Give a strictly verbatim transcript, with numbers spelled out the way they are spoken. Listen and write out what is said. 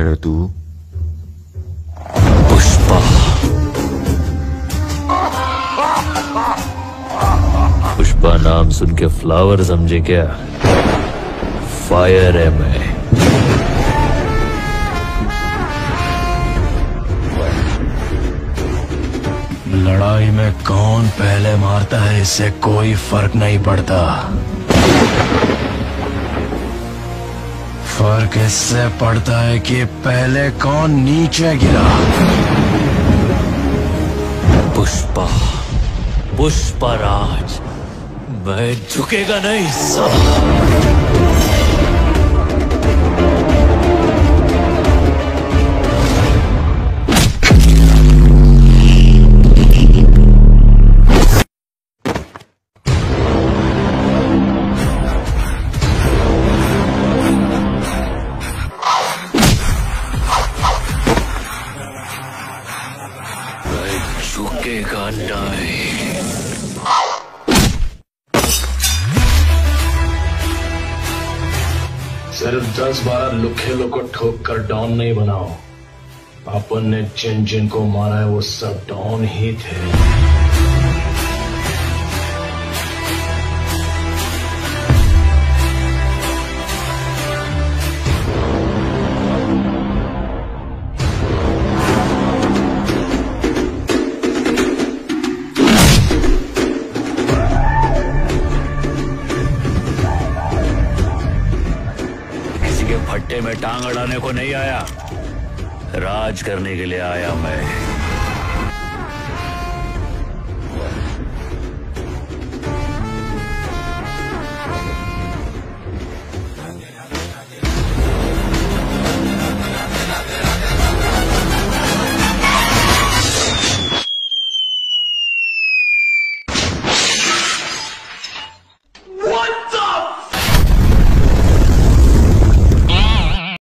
है तू? पुष्पा। पुष्पा नाम सुन के फ्लावर समझे क्या? फायर है मैं। लड़ाई में कौन पहले मारता है इससे कोई फर्क नहीं पड़ता। फर्क इससे पड़ता है कि पहले कौन नीचे गिरा। पुष्पा, पुष्पराज, मैं झुकेगा नहीं साला। झुकेगा नहीं। सिर्फ दस बारह लुखे लोग को ठोक कर डॉन नहीं बनाओ। अपन ने जिन जिन को मारा है वो सब डॉन ही थे। फट्टे में टांग अड़ाने को नहीं आया, राज करने के लिए आया मैं।